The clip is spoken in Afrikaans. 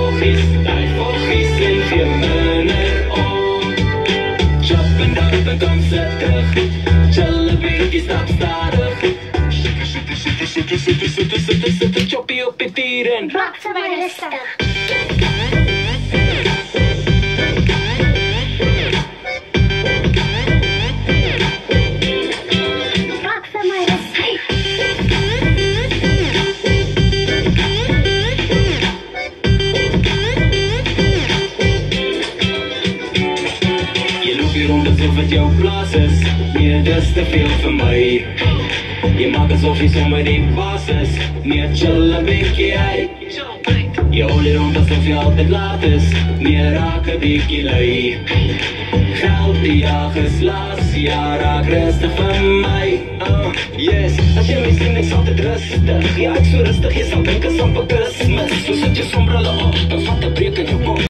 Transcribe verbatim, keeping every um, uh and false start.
voggies, die voggies en gee minder om. Chop en dump en kom sit terug, chill 'n bietjie, stap stadig. Sitte, sitte, sitte, sitte, sitte, sitte, sitte, sitte, choppie op die tier en Maak vir my rustig. Maak vir my rustig. Jy loop hier rond asof het jou plaas is. Nee, dis te veel vir my. Jy maak asof jy sommer die baas is. Nee, chill 'n bietjie uit. Jy hol hier rond asof jy altyd laat is. Nee, raak 'n bietjie lui. Geld die jag is las, ja, raak rustig vir my. Uh, yes, as jy my sien, ek's altyd rustig. Ja, ek so rustig, jy sal dink is amper Christmas. So sit jy sombrille op, dan vat 'n breek in jou kop.